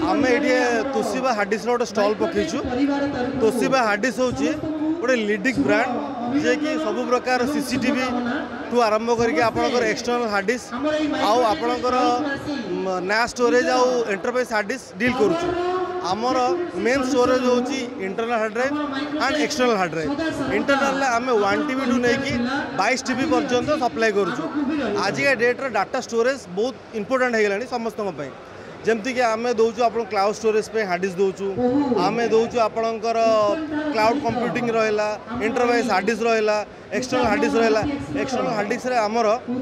आम ये Toshiba hard disk गोटे स्टल पकईचु। तोशिबा हार्ड डिस्क हूँ गोटे लीडिंग ब्रांड जे कि सब प्रकार सीसीटीवी टू आरंभ करके आपनकर एक्सटर्नल हार्ड डिस्क आउ आपनकर ना स्टोरेज आउ एंटरप्राइज हार्ड डिस्क डील करूछु। आमर मेन स्टोरेज होची internal hard drive and external hard drive. Internal आम 1 TB टू नहीं 22 TB पर्यंत सप्लाई करूछु। आज के डेट रे डाटा स्टोरेज बहुत इंपोर्टेंट हो गलानी समस्त जमती कि आम दौचु आप क्लाउड स्टोरेज पे हार्ड डिस्क दौचु। आम दौचु आपणकर क्लाउड कंप्यूटिंग रहा एंटरप्राइज हार्ड डिस्क रहा एक्सटर्नल हार्ड डिस्क रहा। एक्सटर्नल हार्ड डिस्क आमर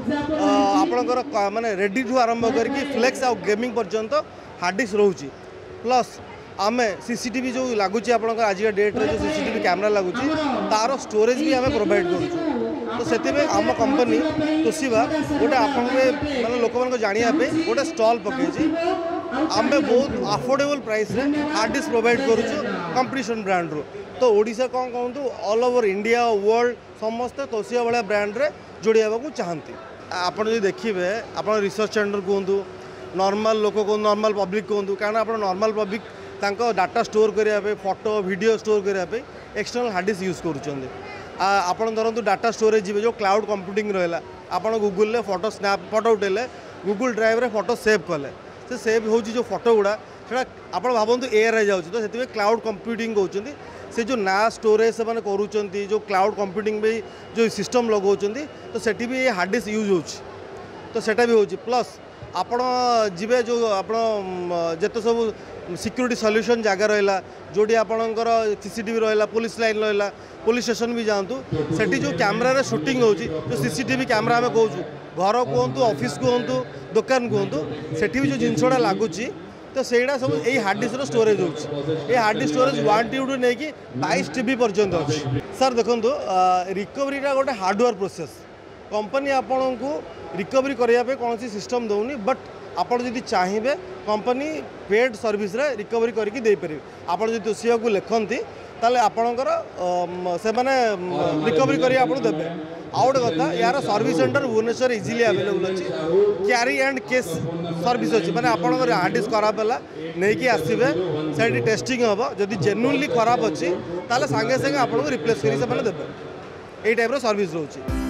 आपणकर माने रेडी ठू आरंभ करके फ्लेक्स आ गेमिंग पर्यंत हार्ड डिस्क रोचे। प्लस आम सीसीटीवी जो लगुच आज डेट रे जो सीसीटीवी कैमरा लगुच तार स्टोरेज भी आम प्रोवाइड करूँ। तो से आम कंपनी तोशिबा गोटे आप माने लोक मान जानापे गोटे स्टल पकई आम बहुत अफोर्डेबल प्राइस रे हार्ड डिस्क प्रोवाइड करूँ कंपटीशन ब्रांड रू। तो ओडिशा कौन कहूँ ऑल ओवर इंडिया वर्ल्ड समस्ते तोशिबा भाया ब्रांड रे जोड़िया को चाहती। आपड़ जो देखिए आप रिसर्च सेंटर कहतु नॉर्मल लोक कहूँ नॉर्मल पब्लिक कहतु कारण आप नॉर्मल पब्लिक तांको डाटा स्टोर करने फोटो वीडियो स्टोर करने एक्सटर्नल हार्ड डिस्क यूज करुँच। आपड़ धरतु डाटा स्टोरेज जी जो क्लाउड कंप्यूटिंग रहा आप गूगल रे फोटो स्नैप फोटो उठेले गूगल ड्राइव रे फोटो सेव कले से सेव हो जो फोटो गुड़ा से आप भावतु एयर जाऊँ। तो से क्लाउड कंप्यूटिंग कहते से जो ना स्टोरेज से मैंने करूँ जो क्लाउड कंप्यूटिंग भी जो सिस्टम लगाऊँ तो सेठी भी हार्ड डिस्क यूज हो तो सेटा भी हो। प्लस आपण जीवे जो आप जिते सब सिक्योरिटी सॉल्यूशन जगह रहा जोटी आपणकर सीसीटीवी रहा पुलिस लाइन रहा पुलिस स्टेशन भी जातु सेठी जो कैमरा रे शूटिंग हो जो सीसीटीवी कैमरा आम कहूँ घर कहतु ऑफिस कहतु दुकान कहतु सेठी भी जो जिनसा लगुच तो सेटा सब यही हार्ड डिस्क स्टोरेज हो। Hard disk storage 1 TB to नहीं 22 TB पर्यंत अच्छी। सर देखो रिकवरीटा गोटे हार्डवेयर प्रोसेस कंपनी आपण को रिकवरी करने कौन सी सिस्टम दौनी बट आपड़ जदि चाहिए कंपनी पेड सर्विस रे रिकवरी करके दे पारे। आपड़ जदि तोशिबा को लिखती ताले आपणकर से माने रिकवरी करी आपन देबे। आउ गोटे कथा यार service centre Bhubaneswar easily available अच्छी क्यारी एंड केस सर्विस अच्छी माने आपणकर हार्ड डिस्क खराब है नहीं कि आसबे से टेस्टिंग हम जदि जेन्युइनली खराब अच्छी ताले सांगे सांगे आपन को रिप्लेस करी से माने देबे। एई टाइप रो सर्विस रोची।